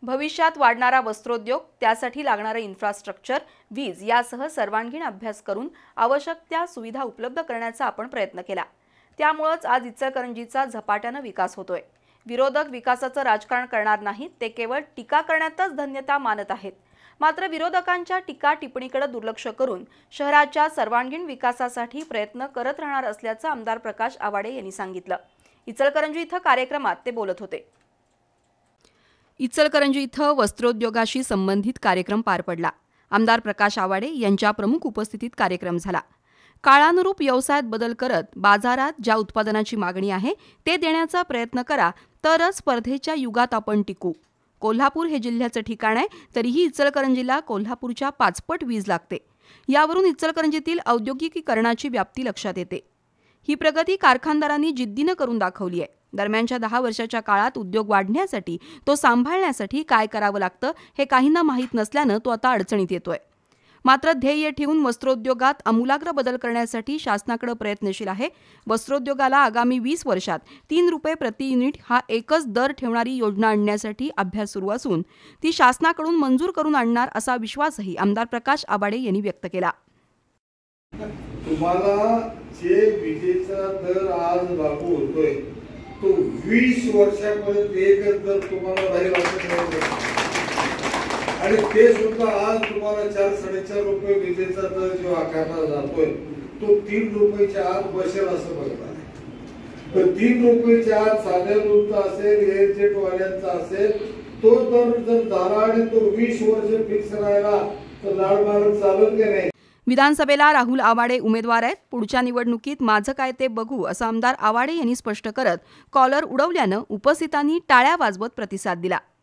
भविष्यात वाढणारा वस्त्रोद्योग, त्यासाठी लागणारे इन्फ्रास्ट्रक्चर, वीज यासह सर्वांगीण अभ्यास करून आवश्यक त्या सुविधा उपलब्ध करण्याचा आपण प्रयत्न केला। त्यामुळेच आज इचलकरंजीचा झपाट्याने विकास होतोय। विरोधक विकासाचं राजकारण करणार नाहीत, ते केवळ टीका करण्यातच धन्यता मानत आहेत। मात्र विरोधकांच्या टीका टिप्पणीकडे दुर्लक्ष करून शहराच्या सर्वांगीण विकासासाठी प्रयत्न करत राहणार असल्याचं आमदार प्रकाश आवाडे यांनी सांगितलं। इचलकरंजी इथं कार्यक्रमात ते बोलत होते। इचलकरंजी इथं वस्त्रोद्योगाशी संबंधित कार्यक्रम पार पडला। आमदार प्रकाश आवाडे यांच्या प्रमुख उपस्थितीत कार्यक्रम झाला। काळानुरूप व्यवसायात बदल करत बाजारात ज्या उत्पादनाची मागणी आहे ते देण्याचा प्रयत्न करा, तरच स्पर्धेच्या युगात आपण टिकू। कोल्हापूर हे जिल्ह्याचं ठिकाण आहे, तरीही इचलकरंजीला कोल्हापूरच्या 5 पट वीज लागते। यावरून इचलकरंजीतील औद्योगिकीकरणाची व्याप्ती लक्षात येते। ही प्रगती कारखानदारांनी जिद्दीनं करून दाखवली आहे। दरम्यानच्या 10 वर्षाच्या काळात उद्योग वाढण्यासाठी, तो सांभाळण्यासाठी काय करावं लागतं हे काहींना माहीत नसल्यानं तो आता अडचणीत येतोय। मात्र ध्येय ठेवून वस्त्रोद्योगात आमूलाग्र बदल करण्यासाठी शासनाकडे प्रयत्नशील आहे। वस्त्रोद्योगाला आगामी 20 वर्षात 3 रुपये प्रति युनिट हा एकच दर ठेवणारी योजना आणण्यासाठी अभ्यास सुरू असून ती शासनाकडून मंजूर करून आणणार असा विश्वासही आमदार प्रकाश आवाडे यांनी व्यक्त केला। तुम्हाला जे विजेचा दर आज लागू होतोय तो 20 वर्षापर्यंत एकच दर तुम्हाला राहील आणि ते सुद्धा आज तुम्हाला 4-4.5 रुपये विजेचा दर जो आकारला जातोय तो 3 रुपयाच्या आत बसेल असं बघत आहे। पण 3 रुपयाच्या आत साध्या दूधचा असेल, एअरजेट वाल्यांचा असेल, तो दर जर झाला आणि तो 20 वर्ष फिक्स राहिला तर लाड मारत चालत की नाही। विधानसभेला राहुल आवाडे उमेदवार आहेत। पुढच्या निवडणुकीत माझं काय ते बघू असं आमदार आवाडे यांनी स्पष्ट करत कॉलर उडवल्यानं उपस्थितांनी टाळ्या वाजवत प्रतिसाद दिला।